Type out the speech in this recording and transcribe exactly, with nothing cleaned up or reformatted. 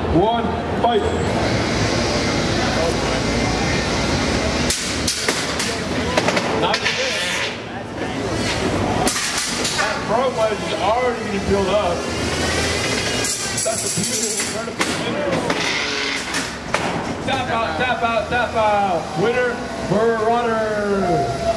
one, fight. Nice hit. That front wedge is already getting built up. That's a beautiful turn of the winner. Tap out, tap out, tap out. Winner, Marauder.